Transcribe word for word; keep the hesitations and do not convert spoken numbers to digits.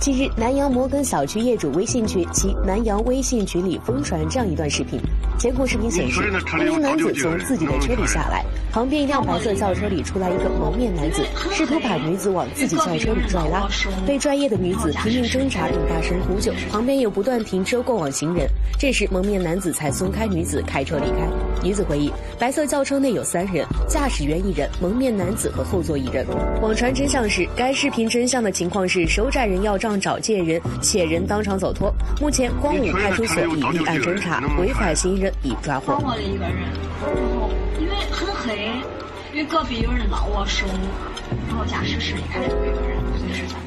近日，南阳摩根小区业主微信群其南阳微信群里疯传这样一段视频。监控视频显示，一名男子从自己的车里下来，旁边一辆白色轿车里出来一个蒙面男子，试图把女子往自己轿车里拽拉。被拽夜的女子拼命挣扎并大声呼救，旁边有不断停车过往行人。这时，蒙面男子才松开女子，开车离开。女子回忆，白色轿车内有三人，驾驶员一人，蒙面男子和后座一人。网传真相是，该视频真相的情况是，手窄人要账找借人，且人当场走脱。目前，光武派出所已立案侦查，违法行人已抓获。 帮我的一个人，然后因为很黑，因为隔壁有人闹我，说我，然后驾驶室里还有一个人，所以是。